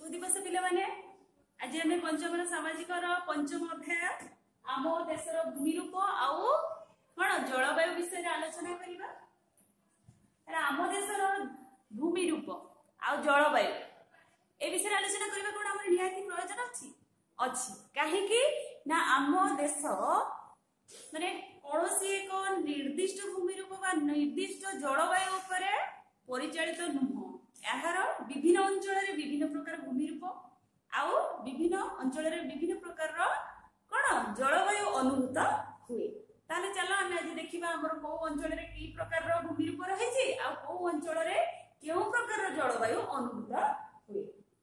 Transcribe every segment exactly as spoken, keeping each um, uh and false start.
सुदिवस पिला माने आज आम पंचम सामाजिक पंचम अध्याय आम देशर भूमिरूप आउ कौन जलवायु विषय आलोचना करबा। आम देशर भूमिरूप आउ जलवायु ए विषय आलोचना करबा कोन हमर निहाती प्रयोजन अछि अछि काहेकि ना आम देश माने कौनसी एक निर्दिष्ट भूमिरूप बा निर्दिष्ट जलवायु उपरे परिचालित नुह। यार विभिन्न अंचल विभिन्न प्रकार भूमिरूप आउ विभिन्न अंचल विभिन्न प्रकार कौन जलवायु अनुभूत हुए। ताले चलो आम आज देखा आम कौ अंचल कि प्रकार भूमिरूप रही आ कौ अंचल क्यों प्रकार जलवायु अनुभूत हुए।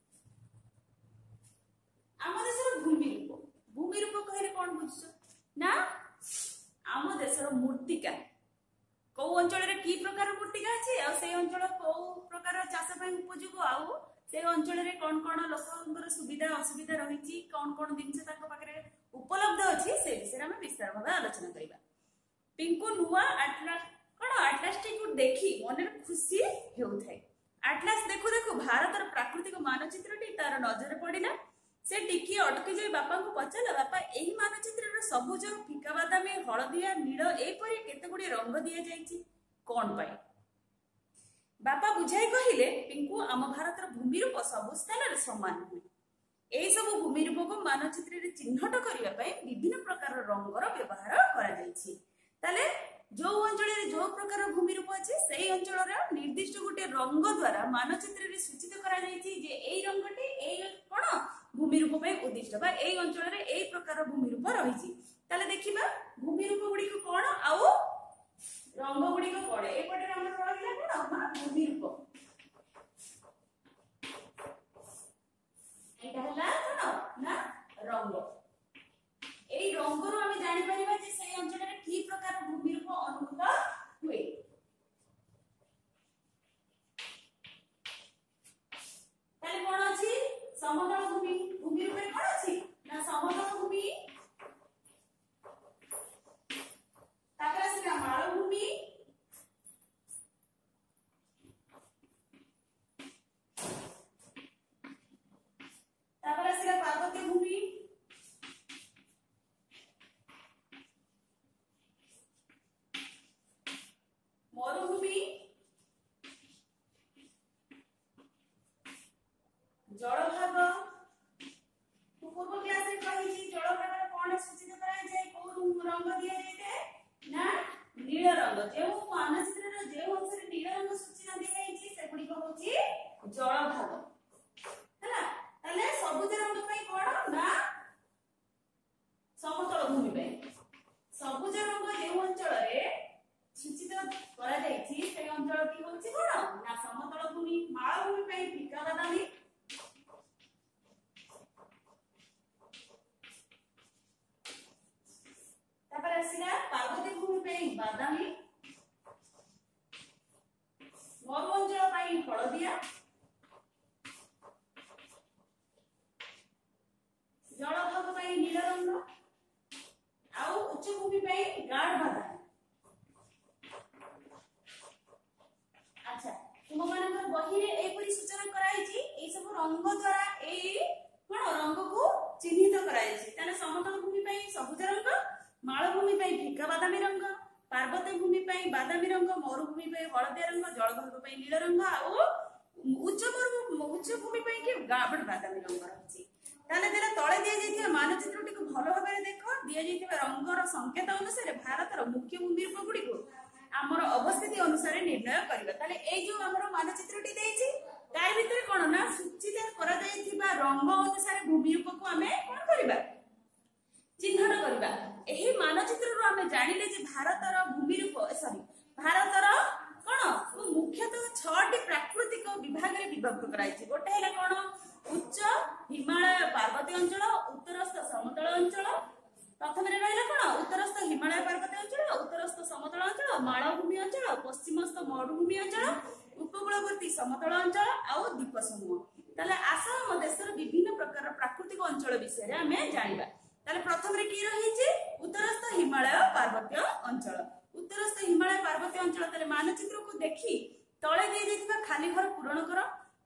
आम देशर भूमिरूप भूमिरूप कहले कौन बुझ ना आम देशर मूर्तिका कौ अंचल कि प्रकार मूर्तिका अच्छी से अंचल कौ प्रकार चाष उपयोगी आउ से अंचल कौन कौन लोक सुविधा असुविधा रही कौन कौन जिनस उपलब्ध अच्छी से विषय में विस्तार भाव आलोचना करवा। पिंकू नुआ आटलास कौन आटलास को देखी मन खुशी होउथाय। आटलास देखु देखु भारत प्राकृतिक मानचित्र तार नजर पड़ा से टिकी अटकी जाए बापा को पचारा बापा यही मानचित्र सबुज फिका बादामी हलदिया नील एपरी केते गुडी रंग दिया जाइछि कोन पाई। बापा बुझाई कहिले पिंकू आम भारत भूमिरूप सब स्थान समान हुए। एई सब भूमिरूप को मानचित्र रे चिन्हट करिया पई विभिन्न प्रकार रंगर व्यवहार करा जाइछि। ताले जो अंचल रे जो प्रकार भूमिरूप अछि सेही अंचल रे निर्दिष्ट गोटे रंग द्वारा मानचित्र रे सूचित करा जाइछि जे एई रंगटी एई कोन भूमिरूप उद्दिष्ट बा एई अंचल रे एई प्रकार भूमिरूप रही। ताले देखिबा भूमिरूप गुडी को कोन आउ रंग गुडी को कोन ए पटे हमर रहिला कोन हमर भूमिरूप एटा हला कोन ना रंग। एई रंग रो हम जानि परिबा जे सेई अंचल रे की प्रकार भूमिरूप अनुभूत हुए। ताले कोन अछि समतल भूमि भूमि ऊपर कोन अछि ना समतल भूमि ताकरा से मालभूमि ताकरा से पार्वत्य भूमि मरुभूमि जलभाग पूर्व क्लास में कही जलभाग कौन सूचित कराई जाए को रंग दिया जाए ना नील रंग जो मानचित्र रो जे अंश रे नील रंग सूचित दिया जाई से गुडी को होची जलभाग हैला। ताले सबुज रंग पई कोन ना समतल भूमि पे सबुज रंग जे अंचल रे सूचित करा जाई छी से अंचल की होची कोन ना समतल भूमि। मालभूमि पे फिका बादामी पार्वती भूमि पे बादामी मरु अंचल पाई हलदिया जलभाग पाई नील रंग आउ उच्च भूमि पाई गाढ़ बादामी। अच्छा तुम मानकर बही रे एपरी सूचना कराई छी ए सब रंग द्वारा ए कोन रंग को चिन्हित कराई छी। ताने समतल भूमि पाई सबुज रंग मालभूमि पे फिका बादामी रंग पार्वत्य भूमि पे बादामी रंग मरुभूमि पे हलदिया रंग जलभाग पे नील रंग आ उच्च मरु उच्च भूमि पे के गाढ़ बादामी रंग रही। ताले देला तळे दिया जायथिबा मानचित्रटी को भलो भाबरे देखो दिया जायथिबा रंगर संकेत अनुसार भारतर मुख्य भूमिरूप गुडी को हमर अवस्थिति अनुसार निर्णय करबा। ताले ए जो हमर मानचित्रटी देछि तार भितर कोन ना सूचित करा जायथिबा रंग अनुसार भूमिरूप को हमें कोन करबा चिन्हट करबा। एही मानचित्र रो हमें जानिले जे भारतर भूमिरूप सॉरी भारतर कोन मुख्यतः छटी प्राकृतिक विभाग रे विभक्त कराई छै। गोटे हैला कोन उच्च हिमालय पार्वत्य अंचल उत्तरस्थ समतल अंचल प्रथम रे रहला कोन उत्तरस्थ हिमालय पार्वत्य अंचल उत्तरस्थ समतल अंचल मालभूमि अंचल पश्चिमस्थ मरुभूमि अंचल उपकूलवर्ती समतल अंचल आउ द्वीप समूह। ताले आसाम देशर विभिन्न प्रकार प्राकृतिक अंचल विषय रे हमें जानिबा। ताले प्रथम रे की रही छै उत्तरस्थ हिमालय पार्वत्य अंचल उत्तरस्थ हिमालय पार्वत्य अंचल ताले मानचित्र को देखी तळे दे जेतिबा खाली घर पूरण कर उत्तरस्थ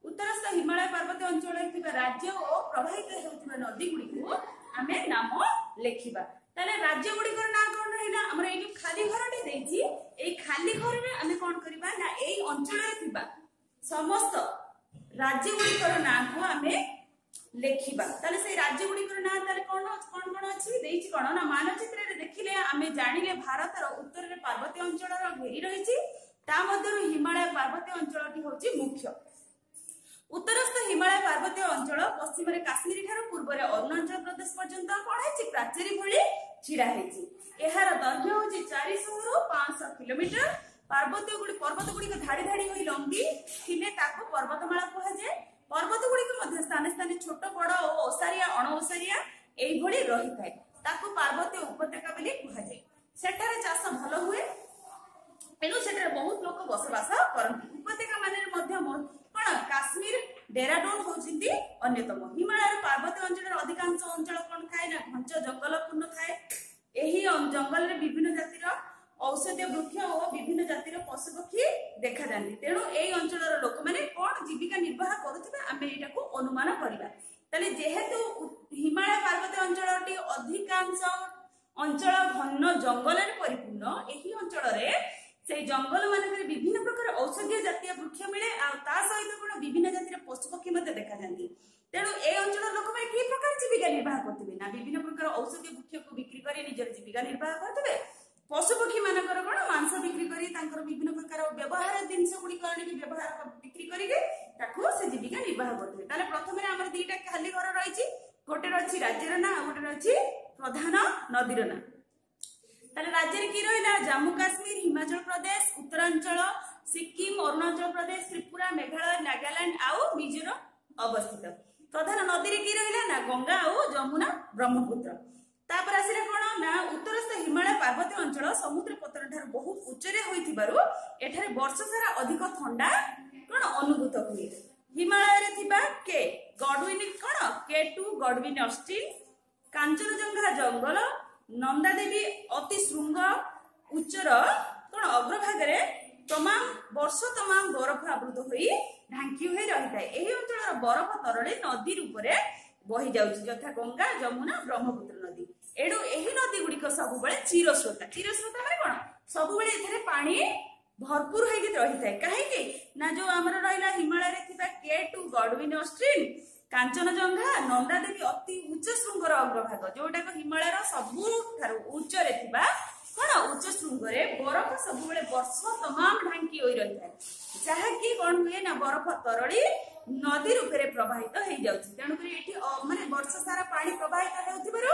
हिमालय पर्वत अंचल राज्य और प्रवाहित होउथिबा नदी गुडी को आमे नाम लेखिबा। ताले राज्य गुडी कर ना कोन रहिला हमर एई खाली घरटी देइछि एई खाली घर रे आमे कोन करिबा ना एई अंचल रे थिबा समस्त राज्य गुडी कर ना को आमे लेखिबा। ताले से राज्य गुडी कर ना ताले कोन कोन कोन अछि देइछि कोन ना मानचित्र रे देखिले आमे जानिले भारत रो उत्तर रे पर्वतीय अंचल रो घेरी रहिछि ता मध्य हिमालय पर्वतीय अंचलटी होछि मुख्य। उत्तरस्थ हिमालय पर्वतीय अंचल पश्चिम रे काश्मीर ठारो पूर्व रे अरुणाचल प्रदेश पर्यंत कोन हैछि प्राचीरी भଳି छिड़ा हैछि। एहार दैर्घ्य होछि चार सौ रु पाँच सौ किलोमीटर। पर्वतीय गुडी पर्वत गुडी को धाड़ी धाड़ी होई लंबी थिले ताको पर्वतमाला कहा जाय। पर्वत गुडी को मध्य स्थान स्थान छोट बड़ और ओसारिया अण ओसारिया एई भଳି रही थाए ताको पर्वतीय उपत्यका बोली कहा जाय। सेठारे चाष भलो हुए एनु सेठारे बहुत लोक बसवास करନ୍ତି। उपत्यका माने मध्य कोन काश्मीर डेराडून होउछिंती अन्यतम। हिमालय पर्वतीय अंचल अधिकांश अंचल कोन थाए ना घंच जंगल पूर्ण थाए। एही जंगल रे विभिन्न जातिर औषधीय वृक्ष और विभिन्न जातिर पशु पक्षी देखा जाନ୍ତି। तेणु एई अंचल लोक माने कोन जीविका निर्वाह करूथिबा आमे एटा को अनुमान करिबा। तले जेहेतु हिमालय पर्वतीय अंचलटी अधिकांश अंचल घन जंगल रे परिपूर्ण एही अंचल रे से जंगल मानक विभिन्न प्रकार औषधीय जातीय वृक्ष मिले आ ता सहित कोन विभिन्न जातिर पशु पक्षी मते देखा जाନ୍ତି। तेणु ए अंचल लोक भाई की प्रकार जीविका निर्वाह करथिबे ना विभिन्न प्रकार औषधीय वृक्ष को बिक्री करी निजर जीविका निर्वाह करथिबे। पशु पक्षी मानकर कोन मांस बिक्री करी तांकर विभिन्न प्रकार व्यवहार जिंस गुडी करनी की व्यवहार बिक्री करी के ताको से जीविका निर्वाह करथिबे। ताले प्रथम रे हमर दीटा खाली घर रहिछि गोटे रछि राज्यर ना आ गोटे रछि प्रधान नदीर ना। ताले राज्य रे की रहिला जम्मू काश्मीर हिमाचल प्रदेश उत्तरांचल सिक्किम अरुणाचल प्रदेश त्रिपुरा मेघालय नागालैंड आउ मिजोरम अवस्थित। प्रधान नदी रे की रहिला ना गंगा आउ जमुना ब्रह्मपुत्र। तापर आसिले कोन ना उत्तरस्थ हिमालय पर्वतीय अंचल समुद्र पतन ठार बहुत उच्च रे होइथिबारु एठारे वर्ष सारा अधिक ठंडा कोन अनुभूत हुए। हिमालय रे थिबा के गडविन कोन K two Godwin Austen Kanchenjunga जंगल नंदा देवी अति श्रृंग उच्चर कोन अग्रभाग रे तमाम वर्ष तमाम बरफ आवृत होई ढांकी होई रहिताय। एही अंचल बरफ तरळे नदी रूप रे बही जाउछि जथा गंगा जमुना ब्रह्मपुत्र नदी। एडो एही नदी गुडी को सब बेले चिरस्रोता चिरस्रोता माने कोन सब बेले एथरे पानी भरपूर होई के रहिताय। काहे कि ना जो हमर रहिला हिमालय रे थिबा K two Godwin Austen Kanchenjunga Nanda Devi अति उच्च श्रृंगर अग्रभाग जोटा को हिमालय सबु उच्च रे थिबा कोन उच्च श्रृंग रे बरफ सब बेले वर्ष तमाम ढांकी होई रही थाए जहा कि कोन हुए ना बरफ तरड़ी नदी रूप रे प्रवाहित हो जाउछि। तेणु करी एठी माने वर्ष सारा पानी प्रवाहित हेउथिबारु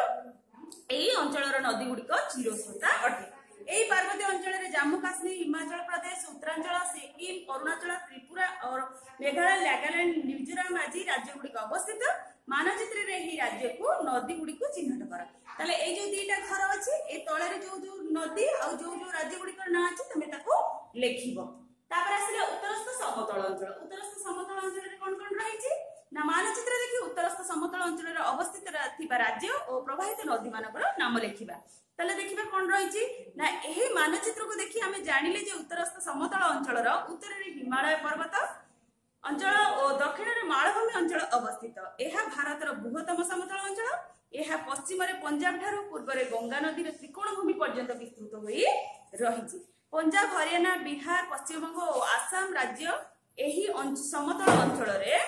एई अंचलर नदी गुडी को चिरस्रोता अटे। एई पर्वतीय अंचल रे जम्मू काश्मीर हिमाचल प्रदेश उत्तरांचल सिक्किम अरुणाचल त्रिपुरा और मेघालय नागालैंड मिजोरम आदि राज्य गुडी को अवस्थित। मानचित्र रे ही राज्य को नदी गुडी को चिन्हट कर। ताले ए जो दीटा घर अछि ए तळे रे जो जो नदी आ जो जो राज्य गुडी को ना अछि तमे ताको लेखिबो। तापर आसिले उत्तरस्थ समतल अंचल। उत्तरस्थ समतल अंचल रे कोन कोन रहिछि ना मानचित्र देखि उत्तरस्थ समतल अंचल रे अवस्थित थिबा राज्य और प्रवाहित नदी मानकर नाम लेखिबा। ताले देखिबा कोन रहिछि ना एही मानचित्र को देखि हमें जानिले जे उत्तरस्थ समतल अंचल रो उत्तर रे हिमालय पर्वत अंचल और दक्षिण रे मालभूमि अंचल अवस्थित। एहा भारत रो बृहत्तम समतल अंचल। एहा पश्चिम रे पंजाब ठारू पूर्व रे गंगा नदी रे त्रिकोण भूमि पर्यंत विस्तृत होई रहिछि। पंजाब हरियाणा बिहार पश्चिम बंग और आसाम राज्य एही समतल अंचल रे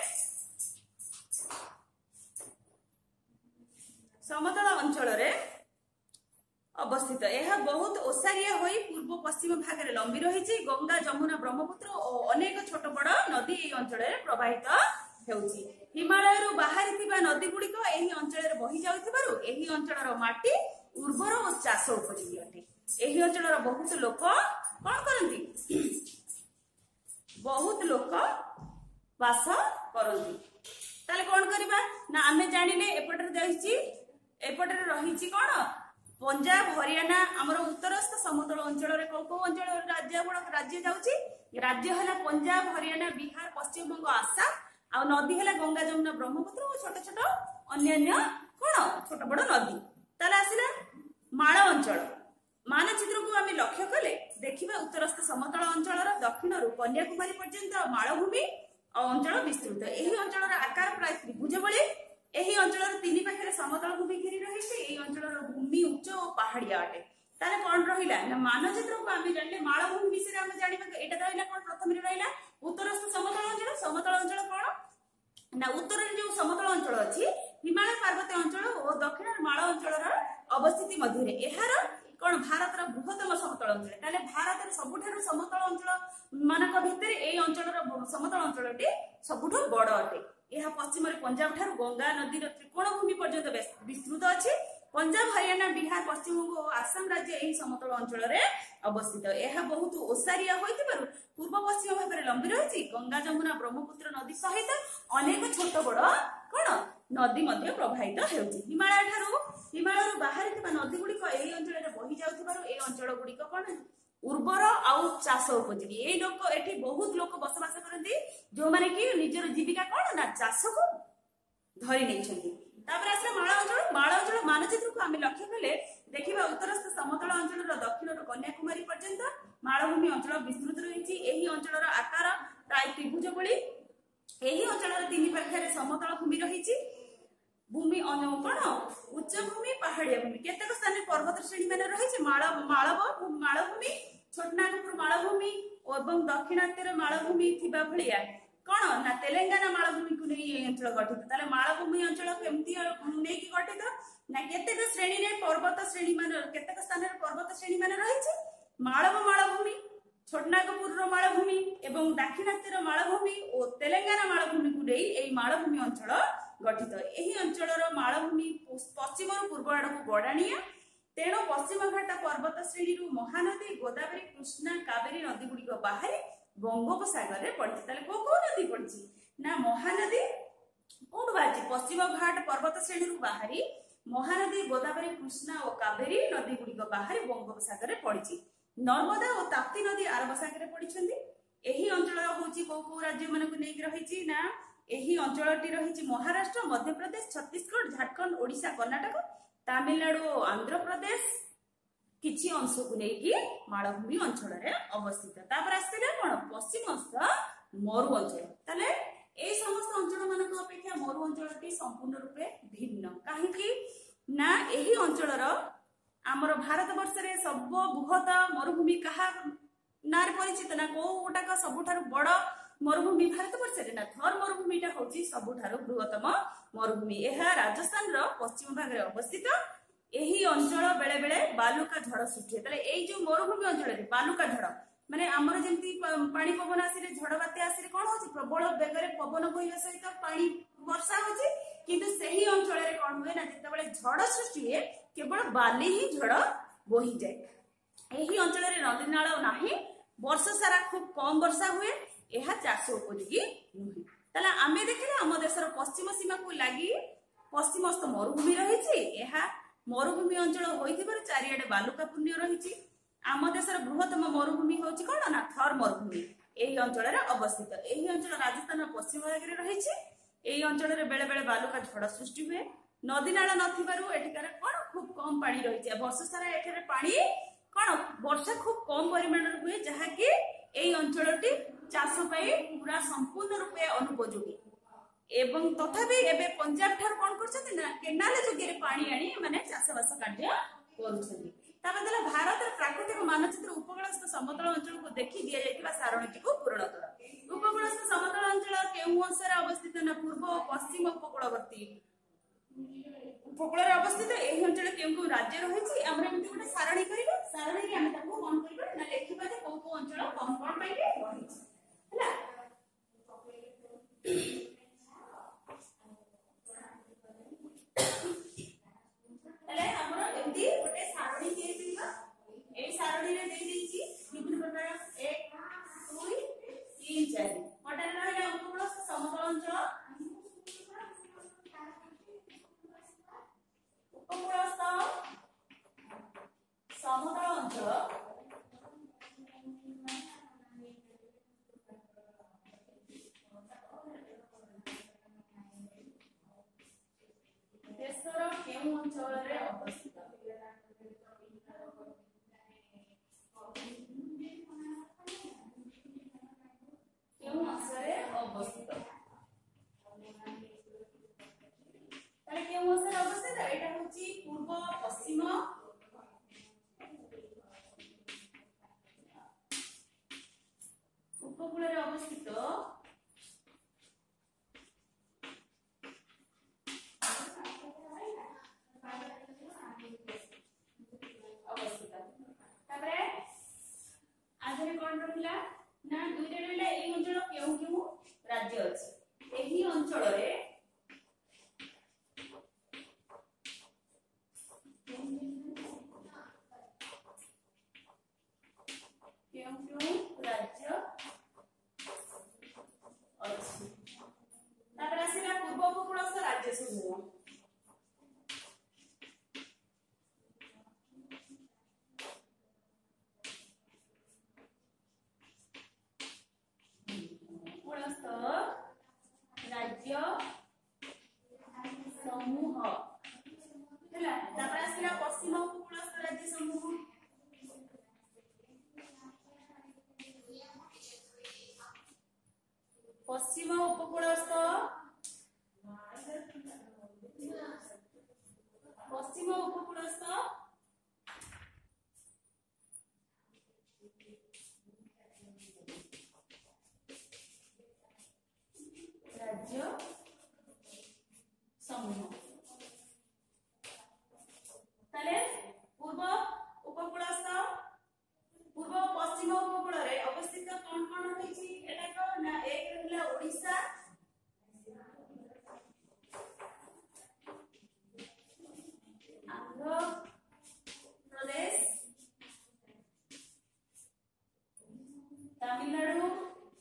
समतल अंचल रे अवस्थित। यह बहुत ओसारिया होई पूर्व पश्चिम भाग रे लंबी रहिछि। गंगा जमुना ब्रह्मपुत्र और अनेक छोट बड़ नदी एही अंचल रे प्रवाहित हेउछि। हिमालय रो बाहरी थिबा नदी गुडी को एही अंचल रे बही जाउथिबारु एही अंचल रो माटी उर्वर और चाष उपयोगी अटे। एही अंचल रो बहुत लोक कोन करंती बहुत लोक वास करंती। ताले कोन करबा ना आमे जानिले एपटर रहिछि एपटर रहिछि कोन पंजाब हरियाणा आमर उत्तरस्थ समतल अंचल रे को को अंचल राज्य गुण राज्य जाउछि। राज्य हला पंजाब हरियाणा बिहार पश्चिम बंग आसाम आ नदी हला गंगा जमुना ब्रह्मपुत्र और छोट छोट अन्य कोन छोट बड़ नदी। ताले आसिला माळ अंचल। मानचित्र को आमे लक्ष्य कले देखिबा उत्तरस्थ समतल अंचल रो दक्षिण रु कन्याकुमारी पर्यंत माळभूमि अंचल विस्तृत एही अंचल आकार प्राय त्रिभुज भली एही अंचल तीन पाखे समतल भूमि घेरी रही एही अंचल भूमि उच्च और पहाड़िया अटे ताले कौन रहिला ना मानचित्र को आमे जानले मालभूमि विषय आमे जानिबा एटा रहिला कोन प्रथम रे रहिला उत्तरस्थ समतल अंचल समतल अंचल कोन ना उत्तर रे जो समतल अंचल अछि हिमालय पर्वतीय अंचल और दक्षिण माଳ अंचल अवस्थिति मध्य एहार कौन भारत बृहत्तम समतल अंचल ताले भारत सबुठारु समतल अंचल मानक भितर ए अंचल समतल अंचलटी सबुठु बड़ अटे यह पश्चिम रे पंजाब ठारु गंगा नदी त्रिकोण भूमि पर्यंत विस्तृत अछि पंजाब हरियाणा बिहार पश्चिम बंग और आसाम राज्य एही समतल अंचल रे अवस्थित यह बहुत ओसारिया होइतिबारु पूर्व पश्चिम भाग रे लंबी रहिछि गंगा जमुना ब्रह्मपुत्र नदी सहित अनेक छोट बड़ कोन नदी मध्य प्रवाहित हेउछि हिमालय ठारु हिमालय बाहर थिबा नदी गुडी को एही अंचल रे बहि जाउथिबारु ए अंचल गुडी को कोन उर्वर आउ चाष उपयोगी ए लोक एठी बहुत लोक बसवास करती जो माने कि निजर जीविका कोन ना चाष को धरि नै छथि तापर आसे माळ अंचल माळ अंचल मानचित्र को आमे लक्ष्य कले देखिबा उत्तरस्थ समतल अंचल रो दक्षिण रो कन्याकुमारी पर्यंत माळभूमि अंचल विस्तृत रहिछि एही अंचल रो आकार प्राय त्रिभुज भली एही अंचल रो तीन पाखे रे समतल भूमि रहिछि भूमि अन्य कोन उच्च भूमि पहाड़िया भूमि केतेक स्थान पर्वत श्रेणी माने रहिछि माळ माळव माळभूमि छोटनागपुर माळभूमि एवं दक्षिणात्यर माळभूमि थिबा भलिया कोन ना तेलंगाना माळभूमि को नै अंचल गठित ताले माळभूमि अंचल केमती नै कि गठित ना केतेक श्रेणी रे पर्वत श्रेणी माने केतेक स्थान रे पर्वत श्रेणी माने रहिछि माळव माळभूमि छोटनागपुर रो माळभूमि एवं दक्षिणात्यर माळभूमि और तेलंगाना माळभूमि को नै एई माळभूमि अंचल गठित एही अंचल रो माळभूमि पश्चिम रो पूर्व आड़ को गडाणिया तेणु पश्चिम घाट पर्वत श्रेणी रु महानदी गोदावरी कृष्णा कावेरी नदी गुडी को बाहर बंगोपसागर रे पड़छि ताले को को नदी पड़छि ना महानदी कोन बाछि पश्चिम घाट पर्वत श्रेणी रु बाहरी महानदी गोदावरी कृष्णा और कावेरी नदी गुडी को बाहर बंगोपसागर रे पड़छि नर्मदा और ताप्ती नदी अरब सागर रे पड़िछन्ती एही अंचल होछि को को राज्य मन को नै रहिछि ना एही अंचलटी रहिछि महाराष्ट्र मध्य प्रदेश छत्तीसगढ़ झारखंड ओडिशा कर्नाटक तमिलनाडु और आंध्र प्रदेश किछि अंश को नेकी माळभूमि अंचल रे अवस्थित तापर आस्तेला कोन पश्चिमस्थ मरु अंचल ताले ए समस्त अंचल मानक अपेक्षा मरु अंचलटी संपूर्ण रूपे भिन्न काहे कि ना एही अंचल रो हमर भारत वर्ष रे सब बृहत मरुभूमि कहा नार परिचित ना कोटा का सबुठारु बड़ मरुभूमि भारत वर्ष रे ना थर मरुभूमिटा होची सबुठारु बृहत्तम मरुभूमि एहा राजस्थान रो पश्चिम भाग रे अवस्थित एही अंचल बेले बेले बालुका झड़ सृष्टि तले एई जो मरुभूमि अंचल रे बालुका झड़ माने हमर जेंती पानी पवन आसी रे झड़ बाते आसी रे कोन होची प्रबल बेग रे पवन बहिबा सहित पानी वर्षा होची किंतु सेही अंचल रे कोन होय ना जेते बेले झड़ सृष्टि हे केवल बाली ही झड़ बोही जाय एही अंचल रे नदी नाळ नाही वर्ष सारा खूब कम वर्षा हुए एहा चाष उपयोगी नुहे ताला आमे देखिले हम देशर पश्चिम सीमा को लागि पश्चिमस्थ मरुभूमि रहिछि एहा मरुभूमि अंचल होइथिबार चारियाडे बालुका पुण्य रहिछि आम देशर बृहत्तम मरुभूमि होछि कोन ना थर मरुभूमि एही अंचल रे अवस्थित एही अंचल राजस्थान पश्चिम भाग रे रहिछि एही अंचल रे बेले बेले बालुका झड़ सृष्टि हुए नदी नाला नथिबारु एठिकार कोन खूब कम पानी रहिछि वर्ष सारा एठरे पानी कोन वर्षा खूब कम परिमाण रे हुए जहा कि एही अंचलटी चाष पाई पूरा संपूर्ण रूपे अनुपयोगी एवं तथापि एबे पंजाब ठार कोन करछथि ना केनाल जोगिरे पानी आनी माने चाषबास कार्य करूछथि ताबदला भारत प्राकृतिक मानचित्र उपकूलस्थ समतल अंचल को देखि दिया जायतिबा सारणीटी को पूर्ण कर उपकूलस्थ समतल अंचल केउ अंशरे अवस्थित ना पूर्व और पश्चिम उपकूलवर्ती उपकूल रे अवस्थित एही अंचल केउ केउ राज्य रहिछि हमरा एमति गोटे सारणी करिबा सारणी रे हम ताको कोन करिबा ना लेखिबा जे को को अंचल कोन कोन पाई रहिछि हला तले हमरा एमति गोटे सारणी के दिबा ए सारणी रे दे दिछि विभिन्न प्रकार एक दो तीन चार कोटा रहला उपकूल समतल अंचल उपकूलस्थ समतल अंचल देशर केउ अंचल रे अवस्थित केउ अंचल रे अवस्थित ताले केउ ओसर अवस्थित एटा होची पूर्व पश्चिम उपकूल रे अवस्थित अवस्थित तापरे आधरे कोन रहिला ना दुईटा रहिला एई अंचल केउ केउ राज्य अछि एही अंचल रे केउ केउ राज्य अछि तापर आसीला पूर्व उपकूलस्थ राज्य समूह राज्य समूह हैला तापर आसीला पश्चिम उपकूलस्थ राज्य समूह पश्चिम उपकूलस्थ पश्चिम उपकूलस्थ राज्य समूह ताले पूर्व उपकूलस्थ पूर्व पश्चिम उपकूल रे अवस्थित कोन कोन होईची एटा को ना एक रहला ओडिशा आंध्र प्रदेश तमिलनाडु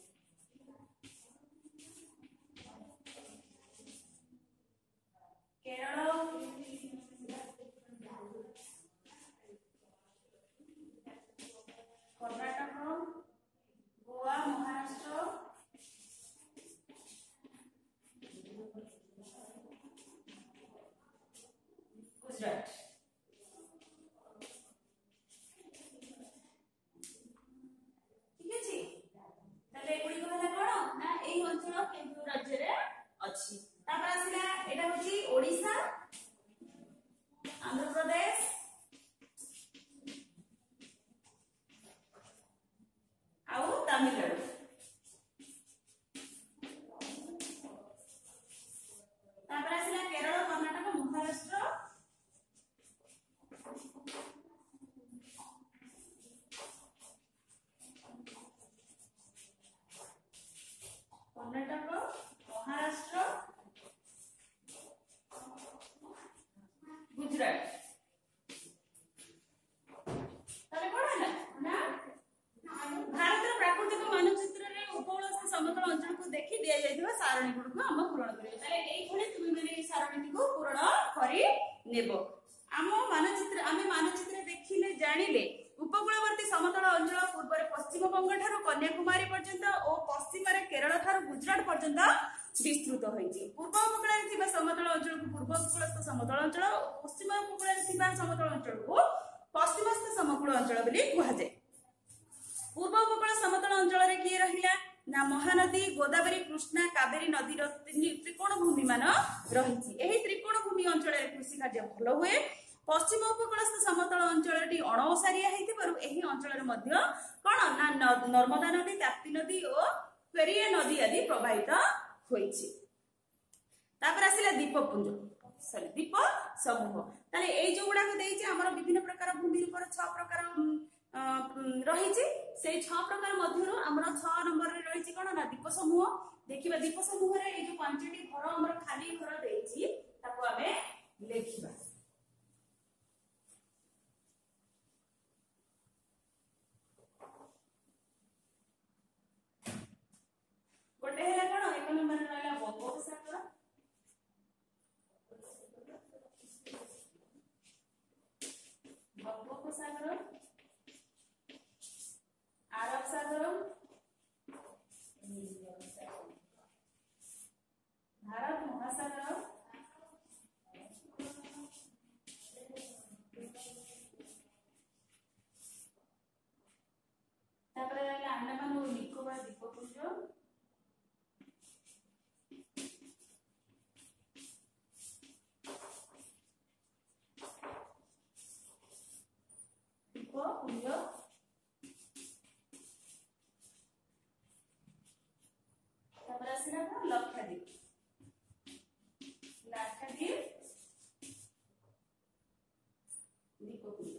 केरल कर्नाटक गोवा महाराष्ट्र गुजरात ठीक अछि ताले एगुडी कहला कोन ना एई अंचल केउ राज्य रे अछि तापर आसीला एटा होची ओडिशा आंध्र प्रदेश आउ तमिलनाडु तापर आसीला केरल कर्नाटक महाराष्ट्र कर्नाटक महाराष्ट्र गुजरात ताले कोन हला ना भारत प्राकृतिक मानचित्र रे उपकूलस्थ समतल अंचल को देखि दिया जायथिबा सारणी गुड को हम पूर्ण करियो ताले एई खणे तुमे माने सारणी को पूर्ण करि नेबो आम मानचित्र आमे मानचित्र देखिले जानिले उपकूलवर्ती समतल अंचल पूर्व रे पश्चिम बंग ठारू कन्याकुमारी पर्यंत और पश्चिम रे केरल ठारू गुजरात पर्यंत विस्तृत होईची पूर्व उपकूल रे थिबा समतल अंचल को पूर्व उपकूलस्थ समतल अंचल और पश्चिम उपकूल रे थिबा समतल अंचल को पश्चिमस्थ समतल अंचल बोली कुहा जाय पूर्व उपकूल समतल अंचल रे की रहिला ना महानदी गोदावरी कृष्णा कावेरी नदी त्रिकोण भूमि मान रहिची एही त्रिकोण भूमि अंचल रे कृषि कार्य भलो हुए पश्चिम उपकूलस्थ समतल अंचल टी अणओसारिया हेतिबारु एही अंचल रे मध्य कोन ना नर्मदा नदी ताप्ती नदी और पेरिया नदी आदि प्रवाहित होईची तापर आसिला दीपपुंज सॉरी दीप समूह ताले एई जो गुडा को देइची हमर विभिन्न प्रकार भूमि ऊपर छह प्रकार रहिची से छह प्रकार मध्यरु हमर छह नंबर रे रहिची कोन ना दीप समूह देखिबा दीप समूह रे ए जो पांचटी घर हमर खाली घर देइची ताको आमे लेखिबा गोटे हेला कोन एक नंबर रे रहला बंगोपसागर बंगोपसागर अरब सागर भारत महासागर तापर रहला अंडमान और निकोबार द्वीपपुंज ଦ୍ୱୀପପୁଞ୍ଜ ତାପରେ ଆସିଲା କଣ ଲକ୍ଷାଦ୍ୱୀପ ଲାକ୍ଷାଦ୍ୱୀପ ଦ୍ୱୀପପୁଞ୍ଜ।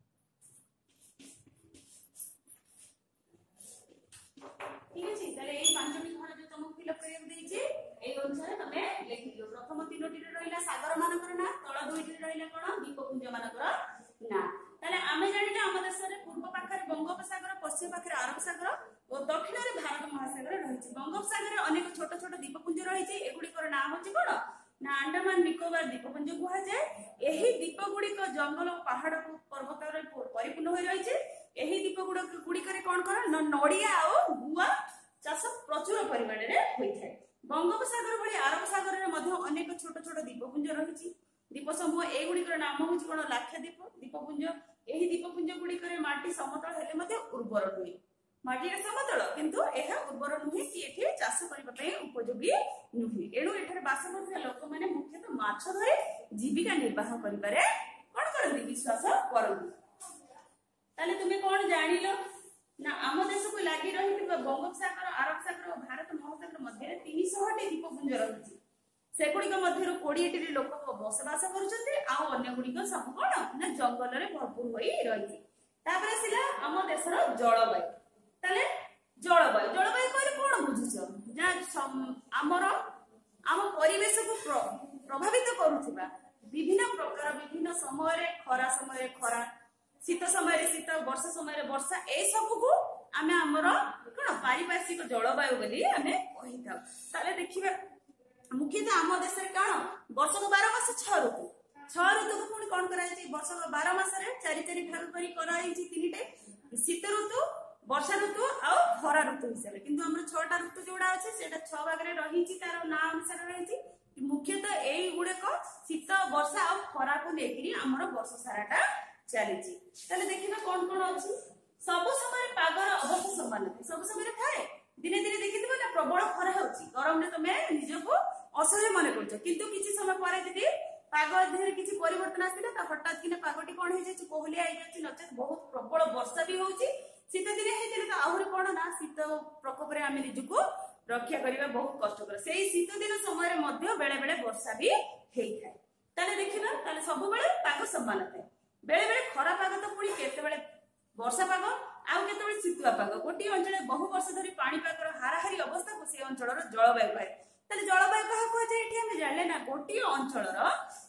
ঠিক আছে তাহলে এই পাঁচটি ঘর যে তোমাকে ফিলআপ କରିବାକୁ ଦେଇଛି এই অনুসারে তুমি লেখিদিও। প্রথম তিনোটি রহিলা সাগর মানকর না, তଳ দুইটি রহিলা কোন দ্বীপপুঞ্জ মানকর না। তাহলে আমি জানিলে ଆମ ଦେଶରେ ପୂର୍ବ ପାଖରେ ବଙ୍ଗୋପସାଗର, ପଶ୍ଚିମ ପାଖରେ ଆରବ ସାଗର ଓ ଦକ୍ଷିଣରେ ଭାରତ ମହାସାଗର ରହିଛି। ବଙ୍ଗୋପସାଗରରେ ଅନେକ ଛୋଟ ଛୋଟ ଦ୍ୱୀପପୁଞ୍ଜ ରହିଛି। ଏଗୁଡ଼ିକର ନାଁ ହେଉଛି କଣ ନା ଆଣ୍ଡାମାନ ନିକୋବର ଦ୍ୱୀପପୁଞ୍ଜ କୁହାଯାଏ। ଏହି ଦ୍ୱୀପ ଗୁଡ଼ିକ ଜଙ୍ଗଲ ଓ ପାହାଡ ପର୍ବତରେ ପରିପୂର୍ଣ୍ଣ ହୋଇ ରହିଛି। ଏହି ଦ୍ୱୀପ ଗୁଡ଼ିକରେ କଣ କର ନା ନଡ଼ିଆ ଆଉ ଗୁଆ ଚାଷ ପ୍ରଚୁର ପରିମାଣରେ ହୋଇଥାଏ। ବଙ୍ଗୋପସାଗର ଭଳି ଆରବ ସାଗରରେ ମଧ୍ୟ ଅନେକ ଛୋଟ ଛୋଟ ଦ୍ୱୀପପୁଞ୍ଜ ରହିଛି। ଦ୍ୱୀପ ସମୂହ ଏଗୁଡ଼ିକର ନାମ ହେଉଛି କଣ ଲାକ୍ଷାଦ୍ୱୀପ ଦ୍ୱୀପପୁଞ୍ଜ। ଏହି ଦ୍ୱୀପପୁଞ୍ଜ ଗୁଡ଼ିକରେ ମାଟି ସମତଳ ହେଲେ ମଧ୍ୟ ଉର୍ବର ନୁହେଁ। ମାଟିରେ ସମତଳ କିନ୍ତୁ ଏହା ଉର୍ବର ନୁହେଁ କି ଏଠି ଚାଷ କରିବା ପାଇଁ ଉପଯୋଗୀ ନୁହେଁ। ଏଣୁ ଏଠାରେ ବାସ କରୁଥିବା ଲୋକମାନେ ମୁଖ୍ୟତଃ ମାଛ ଧରି ଜୀବିକା ନିର୍ବାହ କରିବାରେ କଣ କରନ୍ତି ବିଶ୍ୱାସ କରନ୍ତି। ତାହେଲେ ତୁମେ କଣ ଜାଣିଲ ନା ଆମ ଦେଶକୁ ଲାଗି ରହିଥିବା ବଙ୍ଗୋପସାଗର, ଆରବ ସାଗର ଓ ଭାରତ ମହାସାଗର ମଧ୍ୟରେ ତିନିଶହଟି ଦ୍ୱୀପପୁଞ୍ଜ ରହିଛି। ସେଗୁଡ଼ିକ ମଧ୍ୟରୁ କୋଡ଼ିଏଟି ଲୋକ ବସବାସ କରୁଛନ୍ତି ଆଉ ଅନ୍ୟ ଗୁଡ଼ିକ ସବୁ କଣ ନା ଜଙ୍ଗଲରେ ଭରପୁର ହୋଇ ରହିଛି। ତାପରେ ଆସିଲା ଆମ ଦେଶର ଜଳବାୟୁ। ତାହେଲେ ଜଳବାୟୁ ଜଳବାୟୁ କହିଲେ କଣ ବୁଝୁଛ ନା ଆମର ଆମ ପରିବେଶକୁ ପ୍ରଭାବିତ କରୁଥିବା ବିଭିନ୍ନ ପ୍ରକାର ବିଭିନ୍ନ ସମୟରେ ଖରା ସମୟରେ ଖରା, ଶୀତ ସମୟରେ ଶୀତ, ବର୍ଷା ସମୟରେ ବର୍ଷା, ଏ ସବୁକୁ ଆମେ ଆମର କଣ ପାରିପାର୍ଶ୍ୱିକ ଜଳବାୟୁ ବୋଲି ଆମେ କହିଥାଉ। ତାହେଲେ ଦେଖିବା ମୁଖ୍ୟତଃ ଆମ ଦେଶରେ କଣ ବର୍ଷକ ବାର ମାସ ଛଅ ଋତୁ। ଛଅ ଋତୁକୁ ପୁଣି କଣ କରାଯାଇଛି ବର୍ଷକ ବାର ମାସରେ ଚାରି ଚାରି ଭାଗ କରି କରାଯାଇଛି ତିନିଟା ଶୀତ ଋତୁ, ବର୍ଷା ଋତୁ ଆଉ ଖରା ଋତୁ ହିସାବରେ। କିନ୍ତୁ ଆମର ଛଅଟା ଋତୁ ଯୋଉଟା ଅଛି ସେଇଟା ଛଅ ଭାଗରେ ରହିଛି, ତାର ନାଁ ଅନୁସାରେ ରହିଛି। ମୁଖ୍ୟତଃ ଏଇଗୁଡାକ ଶୀତ, ବର୍ଷା ଆଉ ଖରାକୁ ନେଇକିରି ଆମର ବର୍ଷ ସାରାଟା ଚାଲିଛି। ତାହେଲେ ଦେଖିବା କଣ କଣ ଅଛି। ସବୁ ସମୟରେ ପାଗର ଅବସ୍ଥା ସମାନ ଥାଏ। ସବୁ ସମୟରେ ଥାଏ। ଦିନେ ଦିନେ ଦେଖିଥିବ ନା ପ୍ରବଳ ଖରା ହଉଛି, ଗରମରେ ତମେ ନିଜକୁ ଅସହ୍ୟ ମନେ କରୁଛ, କିନ୍ତୁ କିଛି ସମୟ ପରେ ଯଦି ପାଗ ଦେହରେ କିଛି ପରିବର୍ତ୍ତନ ଆସିଲା ତ ହଠାତ୍ କିନା ପାଗଟି କଣ ହେଇଯାଉଛି କୋହଲିଆ ହେଇଯାଉଛି, ନଚେତ ବହୁତ ପ୍ରବଳ ବର୍ଷା ବି ହଉଛି। ଶୀତ ଦିନେ ହେଇଥିଲେ ତ ଆହୁରି କଣ ନା ଶୀତ ପ୍ରକୋପରେ ଆମେ ନିଜକୁ ରକ୍ଷା କରିବା ବହୁତ କଷ୍ଟକର। ସେଇ ଶୀତ ଦିନ ସମୟରେ ମଧ୍ୟ ବେଳେ ବେଳେ ବର୍ଷା ବି ହେଇଥାଏ। ତାହେଲେ ଦେଖିବା ତାହେଲେ ସବୁବେଳେ ପାଗ ସମାନ ଥାଏ। ବେଳେ ବେଳେ ଖରା ପାଗ ତ ପୁଣି କେତେବେଳେ ବର୍ଷା ପାଗ ଆଉ କେତେବେଳେ ଶୀତୁଆ ପାଗ। ଗୋଟିଏ ଅଞ୍ଚଳରେ ବହୁ ବର୍ଷ ଧରି ପାଣିପାଗର ହାରାହାରି ଅବସ୍ଥାକୁ ସେ ଅଞ୍ଚଳର ଜଳବାୟୁ କୁହାଯାଏ। ତାହେଲେ ଜଳବାୟୁ କାହାକୁ କୁହାଯାଏ ଏଠି ଆମେ ଜାଣିଲେ ନା ଗୋଟିଏ ଅଞ୍ଚଳର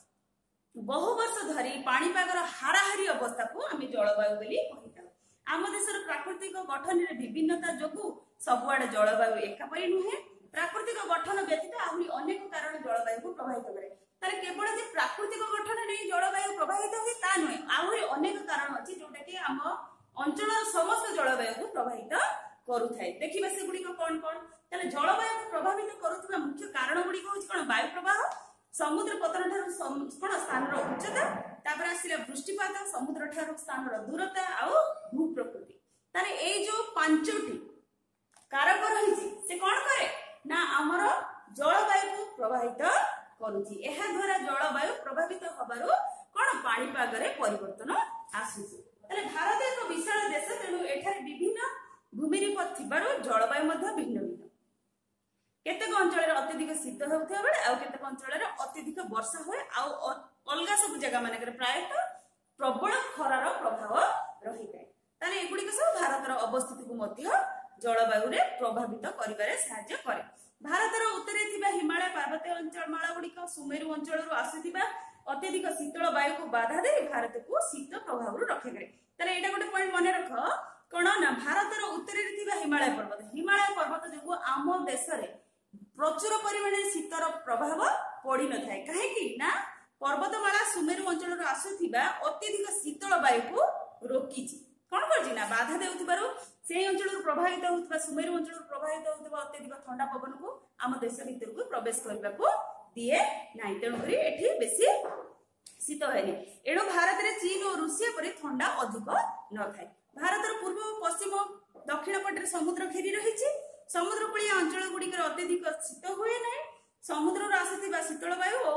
ବହୁ ବର୍ଷ ଧରି ପାଣିପାଗର ହାରାହାରି ଅବସ୍ଥାକୁ ଆମେ ଜଳବାୟୁ ବୋଲି କହିଥାଉ। ଆମ ଦେଶର ପ୍ରାକୃତିକ ଗଠନରେ ବିଭିନ୍ନତା ଯୋଗୁଁ ସବୁଆଡେ ଜଳବାୟୁ ଏକାପରି ନୁହେଁ। ପ୍ରାକୃତିକ ଗଠନ ବ୍ୟତୀତ ଆହୁରି ଅନେକ କାରଣ ଜଳବାୟୁକୁ ପ୍ରଭାବିତ କରେ। ତାହେଲେ କେବଳ ଯେ ପ୍ରାକୃତିକ ଗଠନ ନେଇ ଜଳବାୟୁ ପ୍ରଭାବିତ ହୁଏ ତା ନୁହେଁ, ଆହୁରି ଅନେକ କାରଣ ଅଛି ଯୋଉଟା କି ଆମ ଅଞ୍ଚଳର ସମସ୍ତ ଜଳବାୟୁକୁ ପ୍ରଭାବିତ କରୁଥାଏ। ଦେଖିବା ସେଗୁଡିକ କଣ କଣ। ତାହେଲେ ଜଳବାୟୁକୁ ପ୍ରଭାବିତ କରୁଥିବା ମୁଖ୍ୟ କାରଣ ଗୁଡିକ ହଉଛି କଣ ବାୟୁ ପ୍ରବାହ, ସମୁଦ୍ର ପତନ ଠାରୁ କଣ ସ୍ଥାନର ଉଚ୍ଚତା, ତାପରେ ଆସିଲା ବୃଷ୍ଟିପାତ, ସମୁଦ୍ର ଠାରୁ ସ୍ଥାନର ଦୂରତା ଆଉ ଭୂ ପ୍ରକୃତି। ତାହେଲେ ଏଇ ଯୋଉ ପାଞ୍ଚଟି କାରକ ରହିଛି ସେ କଣ କରେ ନା ଆମର ଜଳବାୟୁକୁ ପ୍ରଭାବିତ କରୁଛି। ଏହା ଦ୍ୱାରା ଜଳବାୟୁ ପ୍ରଭାବିତ ହବାରୁ କଣ ପାଣିପାଗରେ ପରିବର୍ତ୍ତନ ଆସୁଛି। ତାହେଲେ ଭାରତ ଏକ ବିଶାଳ ଦେଶ, ତେଣୁ ଏଠାରେ ବିଭିନ୍ନ ଭୂମିରୂପ ଥିବାରୁ ଜଳବାୟୁ ମଧ୍ୟ ଭିନ୍ନ ଭିନ୍ନ। କେତେକ ଅଞ୍ଚଳରେ ଅତ୍ୟଧିକ ଶୀତ ହେଉଥିବା ବେଳେ ଆଉ କେତେକ ଅଞ୍ଚଳରେ ଅତ୍ୟଧିକ ବର୍ଷା ହୁଏ, ଆଉ ଅଲଗା ସବୁ ଜାଗା ମାନଙ୍କରେ ପ୍ରାୟତଃ ପ୍ରବଳ ଖରାର ପ୍ରଭାବ ରହିଥାଏ। ତାହେଲେ ଏଗୁଡିକ ସବୁ ଭାରତର ଅବସ୍ଥିତିକୁ ମଧ୍ୟ ଜଳବାୟୁରେ ପ୍ରଭାବିତ କରିବାରେ ସାହାଯ୍ୟ କରେ। ଭାରତର ଉତ୍ତରରେ ଥିବା ହିମାଳୟ ପାର୍ବତ୍ୟ ଅଞ୍ଚଳମାଳ ଗୁଡିକ ସୁମେରୁ ଅଞ୍ଚଳରୁ ଆସୁଥିବା ଅତ୍ୟଧିକ ଶୀତଳ ବାୟୁକୁ ବାଧା ଦେଇ ଭାରତକୁ ଶୀତ ପ୍ରଭାବରୁ ରକ୍ଷା କରେ। ତାହେଲେ ଏଇଟା ଗୋଟେ ପଏଣ୍ଟ ମନେ ରଖ କଣ ନା ଭାରତର ଉତ୍ତରରେ ଥିବା ହିମାଳୟ ପର୍ବତ, ହିମାଳୟ ପର୍ବତ ଯୋଗୁଁ ଆମ ଦେଶରେ ପ୍ରଚୁର ପରିମାଣରେ ଶୀତର ପ୍ରଭାବ ପଡିନଥାଏ। କାହିଁକି ନା ପର୍ବତମାଳା ସୁମେରୁ ଅଞ୍ଚଳରୁ ଆସୁଥିବା ଅତ୍ୟଧିକ ଶୀତଳ ବାୟୁକୁ ରୋକିଛି, କଣ କରୁଛି ନା ବାଧା ଦେଉଥିବାରୁ ସେଇ ଅଞ୍ଚଳରୁ ପ୍ରଭାବିତ ହେଉଥିବା ସୁମେରୁ ଅଞ୍ଚଳରୁ ପ୍ରଭାବିତ ହେଉଥିବା ଅତ୍ୟଧିକ ଥଣ୍ଡା ପବନକୁ ଆମ ଦେଶ ଭିତରକୁ ପ୍ରବେଶ କରିବାକୁ ଦିଏ ନାହିଁ। ତେଣୁକରି ଏଠି ବେଶୀ ଶୀତ ହୁଏନି। ଏଣୁ ଭାରତରେ ଚୀନ ଓ ରୁଷିଆ ପରି ଥଣ୍ଡା ଅଧିକ ନଥାଏ। ଭାରତର ପୂର୍ବ ପଶ୍ଚିମ ଦକ୍ଷିଣ ପଟରେ ସମୁଦ୍ର ଘେରି ରହିଛି। ସମୁଦ୍ର କୂଳିଆ ଅଞ୍ଚଳ ଗୁଡିକରେ ଅତ୍ୟଧିକ ଶୀତ ହୁଏ ନାହିଁ। ସମୁଦ୍ରରୁ ଆସୁଥିବା ଶୀତଳ ବାୟୁ ଓ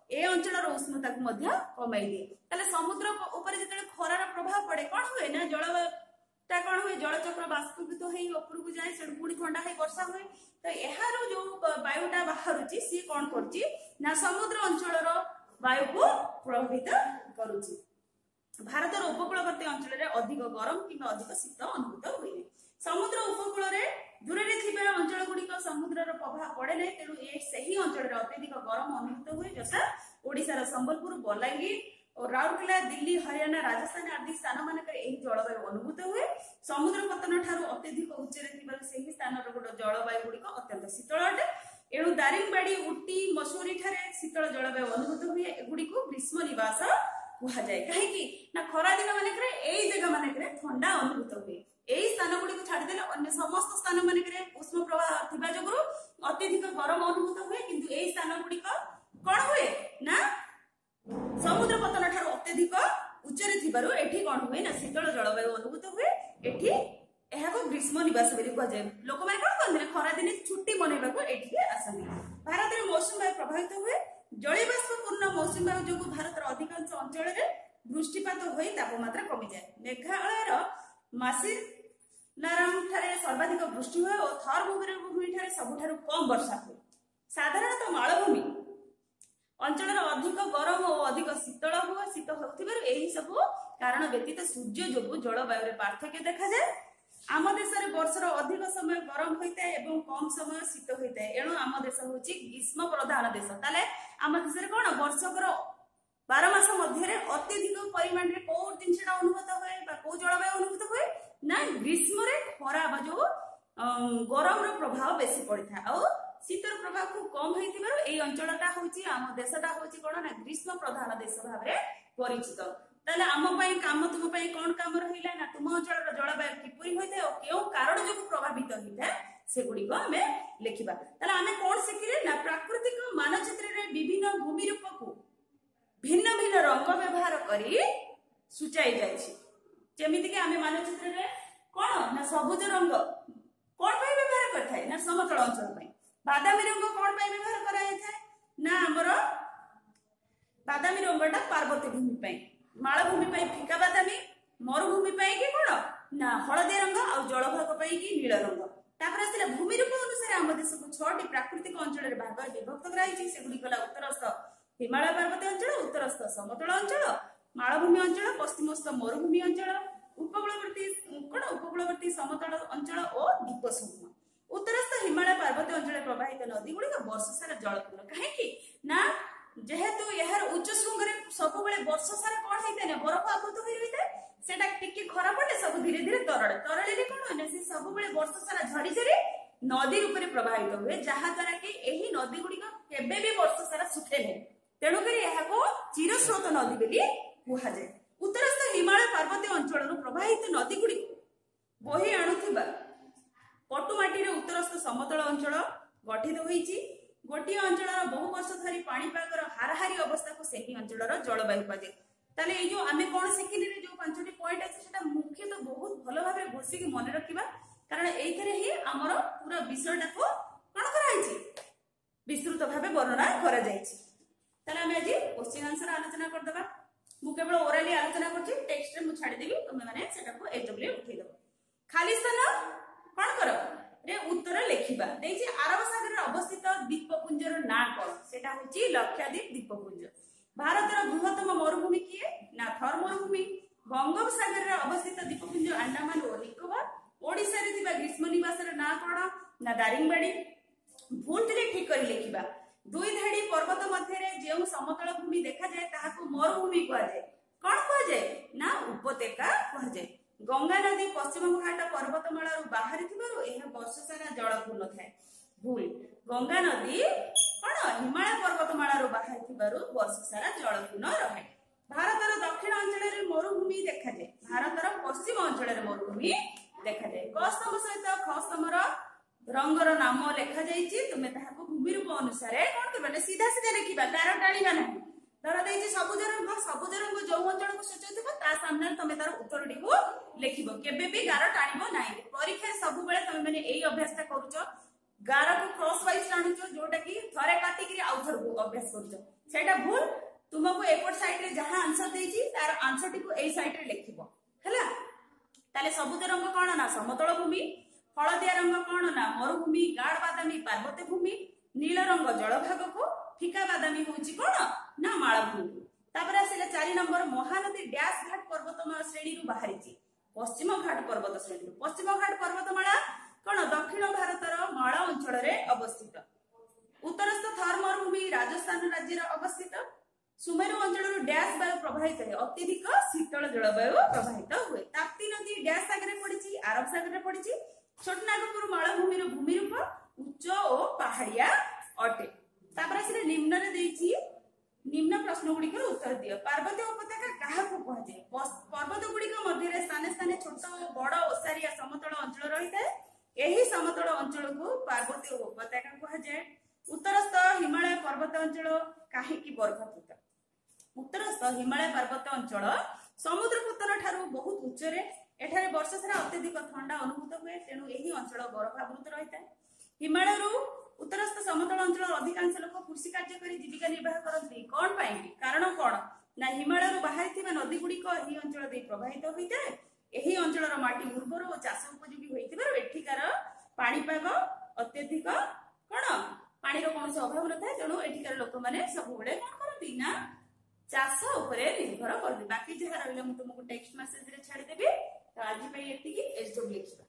ए अंचल उष्णता को कमाई दिए। ताले समुद्र ऊपर जिते खरार प्रभाव पड़े कौन हुए ना जलवायुटा कौन हुए जलचक्र बाष्पीभूत हो ऊपर को जाए से पुणी ठंडा है वर्षा हुए। तो यार जो वायुटा बाहर सी कौन कर समुद्र अंचल वायु को प्रभावित करुच्ची। भारतर उपकूलवर्ती अंचल अधिक गरम कि अधिक शीत अनुभूत हुए। समुद्र उपकूल दूर अंचल गुड़िक समुद्र प्रभाव पड़े ना तेणु सही अंचल अत्यधिक गरम अनुभूत हुए जैसा ओडिशार संबलपुर बलांगीर और राउरकेला दिल्ली हरियाणा राजस्थान आदि स्थान मान जलवायु अनुभूत हुए। समुद्र पतन ठार अत्यधिक उच्चरे स्थान जलवायु गुड़िक अत्यंत शीतल अटे। एणु दारिंगबाड़ी उटी मसूरी ठारे शीतल जलवायु अनुभूत हुए। एगुड़ी ग्रीष्म निवास कहुए कहीं खरा दिन मानक जगह मानक ठंडा अनुभूत हुए। यही स्थान गुड़ी छाड़देले अन्य समस्त स्थान मानक उष्म प्रवाह थिबा जोगुरु अत्यधिक गरम अनुभूत हुए। किंतु यही स्थान गुड़ी कौन हुए ना समुद्र पतन ठार अत्यधिक उच्चरे थिबारु एठी कौन हुए ना शीतल जलवायु अनुभूत हुए। एठी एहाको ग्रीष्म निवास बोली कहुए। लोक माने कोन करते खरा दिन छुट्टी मनैबाको एठी आसନ୍ତି। भारत में मौसम वायु प्रभावित हुए। जलबाष्पूर्ण मौसम वायु जो भारत अधिकांश अंचल वृष्टिपात हो तापमात्रा कमी जाए। मेघालयर मासिनाराम ठारे सर्वाधिक वृष्टि हुए और थर भूमि ठारे सबुठारु कम वर्षा हुए। साधारणतः मालभूमि अंचल अधिक गरम और अधिक शीतल हुए शीत होथिबारु एही सब कारण व्यतीत सूर्य जो जलवायु पार्थक्य देखा जाए। आम देश में वर्षर अधिक समय गरम होता है एवं कम समय शीत होता है। एणु आम देश हूँ ग्रीष्म प्रधान देश। ताले आम देश में कौन वर्षकर बार मास मध्य अत्यधिक परिमाण में कौ जिनसा अनुभूत हुए कौ जलवायु अनुभूत हुए ना ग्रीष्म खरा जो गरम प्रभाव बेसी पड़ता है और शीतर प्रभाव को कम होती अंचलटा हूँ आम देशटा हूँ कौन ना ग्रीष्म प्रधान देश भाव परिचित। ताले आम काम तुम कौन काम रहा ना तुम अंचल जलवायु किपरि होता है और क्यों कारण जो प्रभावित होता है सेगुड़िक आम लिखा। ताले आम कौन शिखिले ना प्राकृतिक मानचित्र में विभिन्न भूमि रूप को भिन्न भिन्न रंग व्यवहार करी सूचाई जामितिक आम मानचित्र में कौन ना सबुज रंग कौन व्यवहार करता ना समतल अंचल बादामी रंग कौन व्यवहार कराए ना आमर बादामी रंगटा पार्वती भूमि मालभूमि फिका बादामी मरुभूमि कि कौन ना हलदिया रंग और जलभाग कि नील रंग। तापर भूमि रूप अनुसार आम देश को छह प्राकृतिक अंचल भाग विभक्त करागुड़ी गला उत्तरस्थ हिमालय पर्वत अंचल उत्तरस्थ समतल अंचल मालभूमि अंचल पश्चिमस्थ मरुभूमि अंचल उपकूलवर्ती कौन उपकूलवर्ती समतल अंचल और द्वीप समूह। उत्तरस्थ हिमालय पर्वत अंचल प्रवाहित नदी गुड़िक वर्ष सारा जलपूर्ण कहीं ना जेहेतु यार उच्च श्रृंग सब वर्ष सारा कौन होता है बरफ आवृत होता है सेटा टिके खरा पड़े सब धीरे धीरे तरल तरल कौन है सब वर्ष सारा झरी झरी नदी रूप में प्रभावित हुए जहाद्वारा कि यही नदी गुड़िक केबे भी वर्ष सारा सुखे नहीं तेणुक चिरस्रोत नदी बोली कहुए। उत्तरस्थ हिमालय पर्वतीय अंचल प्रवाहित नदी गुड़िक बोही आणुथिबा पटुमाटी उत्तरस्थ समतल अंचल गठित होईची। गोटे अंचल बहु वर्ष धरी पाणीपागर हाराहारी अवस्था को सही अंचल जलवायु कहुए। ताले ये जो आमे कौन शिखिले जो पांचटी पॉइंट अच्छे सेटा मुख्यतः बहुत भल भाव घोषिक मन रखा कारण एइथरे ही आमर पूरा विषयटा को कौन कराइछि विस्तृत भाव वर्णना करा जाइछि। ताले आमे आज क्वेश्चन आंसर आलोचना कर देबा। मु केवल ओरली आलोचना करछि टेक्स्ट रे मु छाडी देबी तुमे माने सेटा को एजबले उठै देबो। खाली स्थान कौन कर रे उत्तर लिखिबा देछि अरब सागर रे अवस्थित द्वीपपुंजर ना कौन सेटा होछि लक्षद्वीप द्वीपपुंज। भारतर बृहत्तम मरुभूमि किए ना थर मरुभूमि। बंगोपसागर रे अवस्थित द्वीपपुंज अंडमान और निकोबार। ओडिशा रे थिबा ग्रीष्म निवास रे ना कौन ना दारिंगबाड़ी। भूल थिले ठीक करी लिखिबा। दुई धाड़ी पर्वत मध्य रे जेउ समतल भूमि देखा जाए ताहाको मरुभूमि कहा जाए कौन कहा जाए ना उपत्यका कहा जाए। गंगा नदी पश्चिम घाट पर्वतमाला बाहरी थिबारु एहा वर्ष सारा जलपूर्ण थाए। भूल गंगा नदी कौन हिमालय पर्वतमाला बाहरी थिबारु वर्ष सारा जलपूर्ण रहे। भारतर दक्षिण अंचल रे मरुभूमि देखा जाए। भारतर पश्चिम अंचल रे मरुभूमि देखा जाए। क स्तंभ सहित ख स्तंभर रंगर नाम लिखा जाइछि। तुमे ताहाको भूमि रूप अनुसार कौन करबा सीधा सीधा लिखिबा तार टाणीबा नहीं। धर देछि सबुज रंग सबुज रंग जो अंचल को सूचौथिबो ता सामने तमे तार उत्तरटी को लिखिबो केबे भी गार टाणीबो नाही। परीक्षा सब बेले तमे माने एई अभ्यासटा करूचो गार को क्रॉस वाइज टाणुचो जोटा कि थरे काटी कि आउ थर को अभ्यास करूचो सेटा भूल तुमको एपट साइड रे जहां आंसर देछि तार आंसर टी को एई साइड रे लिखिबो हैला ताले सबुज रंग कोन ना समतल भूमि हलदिया रंग कोन ना मरुभूमि गाढ़ बादामी पार्वत्य भूमि नील रंग जलभाग को फिका बादामी होछि कोन ना मालभूमि तापर आसिला चार नंबर महानदी डैश घाट पर्वतमाला श्रेणी रु बाहरिछि पश्चिम घाट पर्वत श्रेणी पश्चिम घाट पर्वतमाला कोन दक्षिण भारतर माला अंचल रे अवस्थित उत्तरस्थ थर मरुभूमि राजस्थान राज्य रे अवस्थित सुमेरु अंचल डैश वायु प्रवाहित है अत्यधिक शीतल जलवायु प्रवाहित हुए ताप्ती नदी डैश सागर पड़ी अरब सागर पड़ी छोटनागपुर मालभूमि भूमि रूप उच्च और पहाड़िया अटे तापर से निम्न रे देछि निम्न प्रश्न गुड़ी को उत्तर दियो पार्वत्य उपत्यका काहा को कहजे पर्वत गुड़ी को मध्य रे स्थाने स्थाने छोट और बड़ ओसारिया समतल अंचल रही है एही समतल अंचल को पार्वत्य उपत्यका कहजे उत्तरस्थ हिमालय पर्वत अंचल काहेकि बर्फावृत उत्तरस्थ हिमालय पर्वत अंचल समुद्र पतन ठारू बहुत उच्च रे एठारे वर्ष सारा अत्यधिक ठंडा अनुभूत हुए तेणु एही अंचल बर्फावृत रही है हिमालय रु उत्तरस्थ समतल अंचल अधिकांश लोक कृषि कार्य करी जीविका निर्वाह करथि कोन पाई कारण कोन ना हिमालय रु बाहर थिबा नदी गुडी को एही अंचल दे प्रवाहित होई जाय एही अंचल रो माटी उर्वर और चाष उपयोगी होइतिबार एठिकार पाणीपाग अत्यधिक कोन पानी रो कोनसे अभाव नथाय तेणु एठिकार लोक माने सब बेले कोन करथि ना चाष उपरे निर्भर करथि बाकी जहा रहले मु तुमको टेक्स्ट मेसेज रे छाडी देबी तो आज पे एतिकी एच डब्ल्यू लिखिबा।